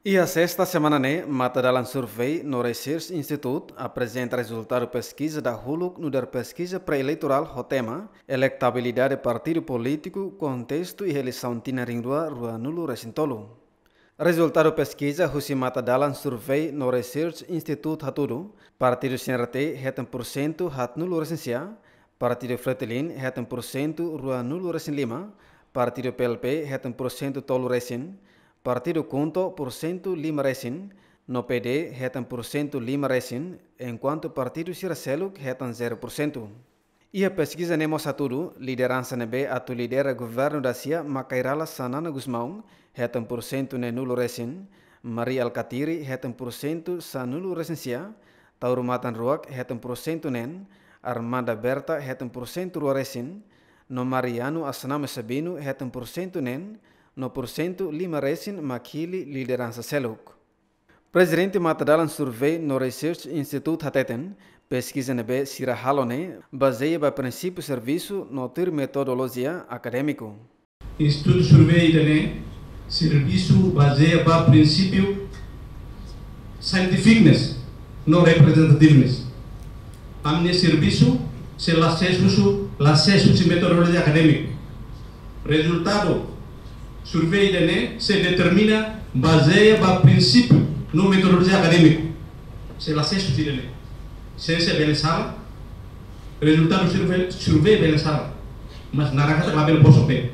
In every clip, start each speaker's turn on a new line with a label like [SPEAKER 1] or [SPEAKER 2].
[SPEAKER 1] E a sexta semana, Mata dalam survei no Research Institute apresenta resultado pesquisa da Huluk no dar pesquisa pré-eleitoral o tema eleitabilidade partido político, contexto e eleição tinaring rua nulo recintolo. Resultado pesquisa husi mata dalam survei no Research Institute hatudu, partido CNRT hetem % hat nulo resensia, partido Fretilin hetem % rua nulo resen 5, partido PLP hetem % tolo resen, Partido Kunto % 5 resin, no PD hetan % 5 resin, enquanto Partido Siraseluk hetan 0%. E a pesquisa nemo saturu, liderança nebe atu lidera governo da Cia Macairala Sanana Gusmão, hetan % ne nulo resin, Maria Alcatiri hetan % sa nulo resensia, Taurumatan Ruak hetan % nen, Armanda Berta hetan % rua resin, no Mariano Asnama Sabino hetan % nen, no % 5 resin makili liderança Seluk. Presidente mata dalam survei no Research Institute hateten, pesquisa nebe sira halone, baseia ba princípio serviço no ter metodologia acadêmico.
[SPEAKER 2] Instituto survei tene serviço baseia ba princípio scientificness, no representativeness. Amne serviço se l'acesso se metodologia acadêmico. Resultado survei se determina baseia ba princípio no metodologia acadêmica. Se l'acesso dele, ciência bela sala, resultado survei bela sala, mas narangata lá bela posso ter.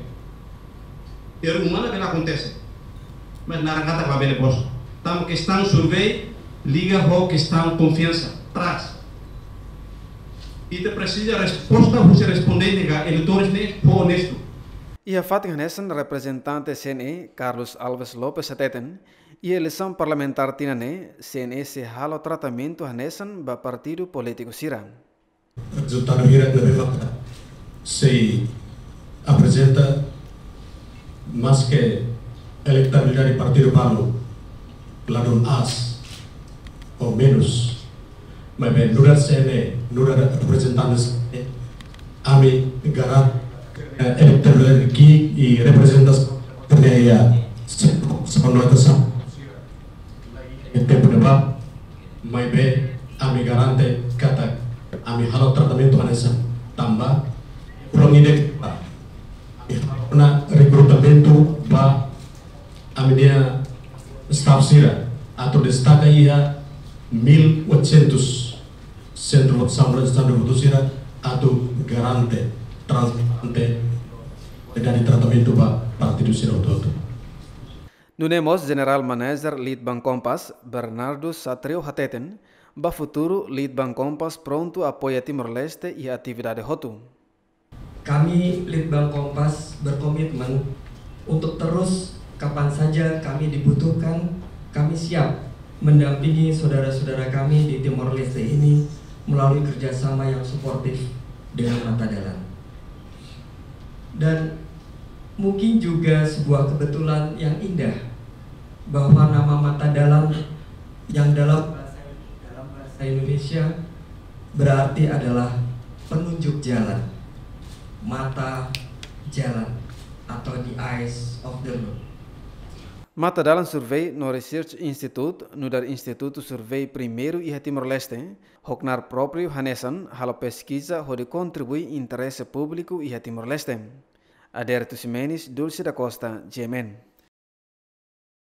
[SPEAKER 2] Ter humana bela acontece, mas narangata lá bela posso. Tam questão survei liga ho questão confiança traz. E te precisa resposta você respondente ga eleitores ne honesto.
[SPEAKER 1] E a Fatih Hanesan, representante CNE, Carlos Alves Lopes Ateten, e a eleição parlamentar tinane, CNE se halo tratamento Hanesan ba partido político Sira.
[SPEAKER 3] Resultado hira lebih se apresenta mais que eleitabilidade partido Palo, ladon as ou menos, mas bem, nurat CNE, nurat representantes, ami garat elektabilidade aqui e representação terneia sepenuhnya em tempo de bab, mas bem, ami garante kata ami halo tratamento anessa tambah kurang ide na recrutamento ba ami dia staff sira atau destaca ia 1800 centro sambil standar sira atau garante transparente dari tratamento ba partido sira todo.
[SPEAKER 1] Nunemos General Manager Lead Bank Kompas, Bernardo Satreu Hateten, ba futuro Lead Bank Kompas pronto apoia Timor-Leste e a atividade Hotu.
[SPEAKER 4] Kami Lead Bank Kompas berkomitmen untuk terus kapan saja kami dibutuhkan, kami siap mendampingi saudara-saudara kami di Timor-Leste ini melalui kerjasama yang suportif dengan Mata Dalam. Dan mungkin juga sebuah kebetulan yang indah bahwa nama Mata Dalam yang dalam bahasa Indonesia berarti adalah penunjuk jalan, mata jalan atau the eyes of the road.
[SPEAKER 1] Mata dalam survei no Research Institute, no dar Instituto Survei primeiro e Timor-Leste, hoknar próprio Hanesan, halo pesquisa onde contribui interesse público e Timor-Leste. Aderto Ximenes, Dulce da Costa, Yemen.